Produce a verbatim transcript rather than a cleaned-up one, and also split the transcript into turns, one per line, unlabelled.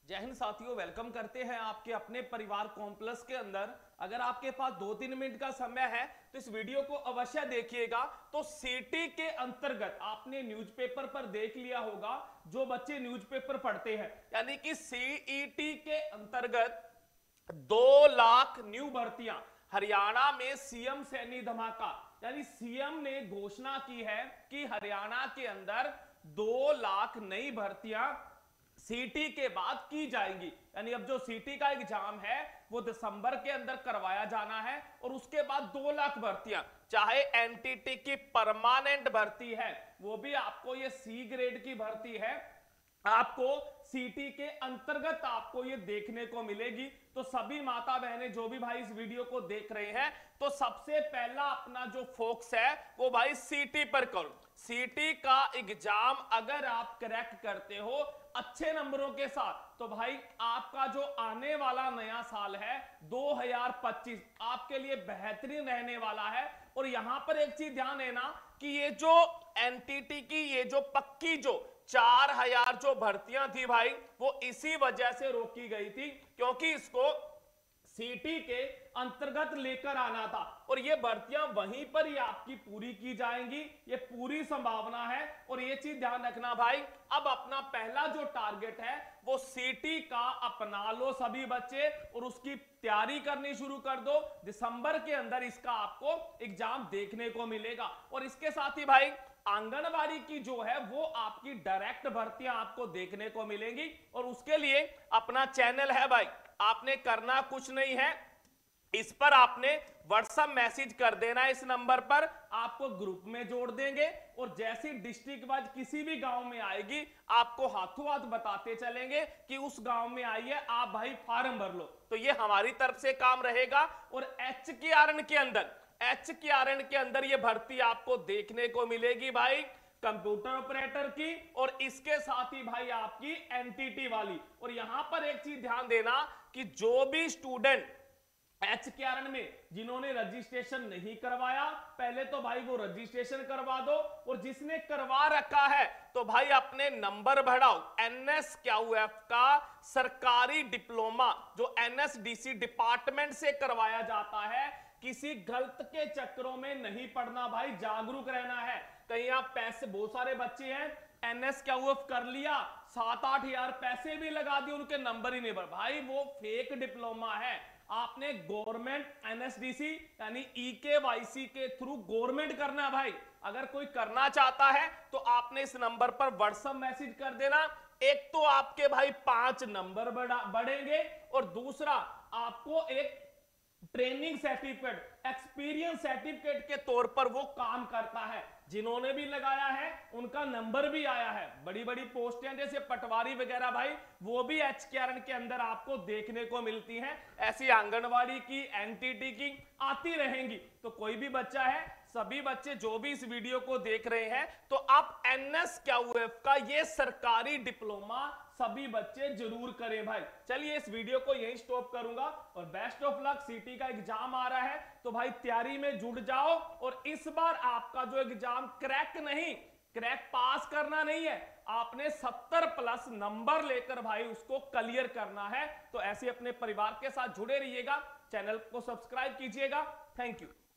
जय हिंद साथियों, वेलकम करते हैं आपके अपने परिवार कॉम्प्लेक्स के अंदर। अगर आपके पास दो तीन मिनट का समय है तो इस वीडियो को अवश्य देखिएगा। तो सीटी के अंतर्गत आपने न्यूज़पेपर पर देख लिया होगा, जो बच्चे न्यूज़पेपर पढ़ते हैं, यानी कि सीईटी के अंतर्गत दो लाख न्यू भर्तियां हरियाणा में सीएम सैनी धमाका, यानी सीएम ने घोषणा की है कि हरियाणा के अंदर दो लाख नई भर्तियां सीटी के बाद की जाएंगी। यानी अब जो सीटी का एग्जाम है वो दिसंबर के अंदर करवाया जाना है और उसके बाद दो लाख भर्तियां, चाहे एनटीटी की परमानेंट भर्ती है वो भी आपको, ये सी ग्रेड की भर्ती है, आपको सीटी के अंतर्गत आपको ये देखने को मिलेगी। तो सभी माता बहनें जो भी भाई इस वीडियो को देख रहे हैं, तो सबसे पहला अपना जो फोकस है वो भाई सीटी पर करो। सीटी का एग्जाम अगर आप क्रैक करते हो अच्छे नंबरों के साथ, तो भाई आपका जो आने वाला नया साल है दो हज़ार पच्चीस आपके लिए बेहतरीन रहने वाला है। और यहां पर एक चीज ध्यान देना कि ये जो एनटीटी की ये जो पक्की जो चार हजार जो भर्तियां थी भाई, वो इसी वजह से रोकी गई थी क्योंकि इसको सीटी के अंतर्गत लेकर आना था और ये भर्तियां वहीं पर ही आपकी पूरी की जाएंगी, ये पूरी संभावना है। और ये चीज ध्यान रखना भाई, अब अपना पहला जो टारगेट है वो सीटी का अपना लो सभी बच्चे और उसकी तैयारी करनी शुरू कर दो। दिसंबर के अंदर इसका आपको एग्जाम देखने को मिलेगा। और इसके साथ ही भाई आंगनवाड़ी की जो है वो आपकी डायरेक्ट भर्तियां आपको देखने को मिलेंगी। और उसके लिए अपना चैनल है भाई, आपने करना कुछ नहीं है, इस पर आपने व्हाट्सएप मैसेज कर देना है, इस नंबर पर आपको ग्रुप में जोड़ देंगे और जैसी डिस्ट्रिक्ट वाइज किसी भी गांव में आएगी आपको हाथों हाथ बताते चलेंगे कि उस गांव में आई है, आप भाई फॉर्म भर लो। तो ये हमारी तरफ से काम रहेगा। और एच के आर के अंदर एच के आर के अंदर ये भर्ती आपको देखने को मिलेगी भाई, कंप्यूटर ऑपरेटर की, और इसके साथ ही भाई आपकी एनटीटी वाली। और यहां पर एक चीज ध्यान देना कि जो भी स्टूडेंट एच के आर में जिन्होंने रजिस्ट्रेशन नहीं करवाया, पहले तो भाई वो रजिस्ट्रेशन करवा दो, और जिसने करवा रखा है तो भाई अपने नंबर बढ़ाओ। एनएस क्यूएफ का सरकारी डिप्लोमा जो एनएसडीसी डिपार्टमेंट से करवाया जाता है, किसी गलत के चक्करों में नहीं पड़ना भाई, जागरूक रहना है। कहीं आप पैसे, बहुत सारे बच्चे हैं एनएस क्यूएफ कर लिया, सात आठ हजार पैसे भी लगा दिए, उनके नंबर ही नहीं बढ़, भाई वो फेक डिप्लोमा है। आपने गवर्नमेंट एनएसडीसी यानी ईकेवाईसी के थ्रू गवर्नमेंट करना है भाई। अगर कोई करना चाहता है तो आपने इस नंबर पर व्हाट्सएप मैसेज कर देना। एक तो आपके भाई पांच नंबर बढ़ेंगे और दूसरा आपको एक ट्रेनिंग सर्टिफिकेट, एक्सपीरियंस सर्टिफिकेट के तौर पर वो काम करता है। जिन्होंने भी लगाया है उनका नंबर भी आया है। बड़ी बड़ी पोस्टें जैसे पटवारी वगैरह भाई, वो भी एच के आर के अंदर आपको देखने को मिलती हैं। ऐसी आंगनवाड़ी की, एनटीटी की आती रहेंगी। तो कोई भी बच्चा है, सभी बच्चे जो भी इस वीडियो को देख रहे हैं, तो आप एनएस क्यूएफ का ये सरकारी डिप्लोमा सभी बच्चे जरूर करें भाई। चलिए इस वीडियो को यहीं स्टॉप करूंगा और बेस्ट ऑफ लक। सीटी का एग्जाम आ रहा है तो भाई तैयारी में जुट जाओ। और इस बार आपका जो एग्जाम क्रैक नहीं, क्रैक पास करना नहीं है, आपने सत्तर प्लस नंबर लेकर भाई उसको क्लियर करना है। तो ऐसे अपने परिवार के साथ जुड़े रहिएगा, चैनल को सब्सक्राइब कीजिएगा। Thank you.